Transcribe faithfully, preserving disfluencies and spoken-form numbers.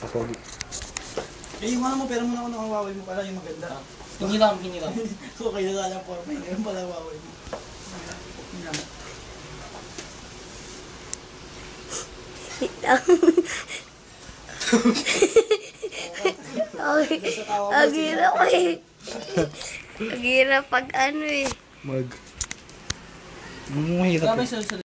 Pogi. Eh, yung ano mo, pero muna ako ng Huawei mo pala, yung maganda. Hiniram, hiniram. So, kayo na lang po, may ngayon pala Huawei mo. Hiniram. Ang hirap eh. Ang hirap pag ano eh. Mag... Ang mahirap. Grabe,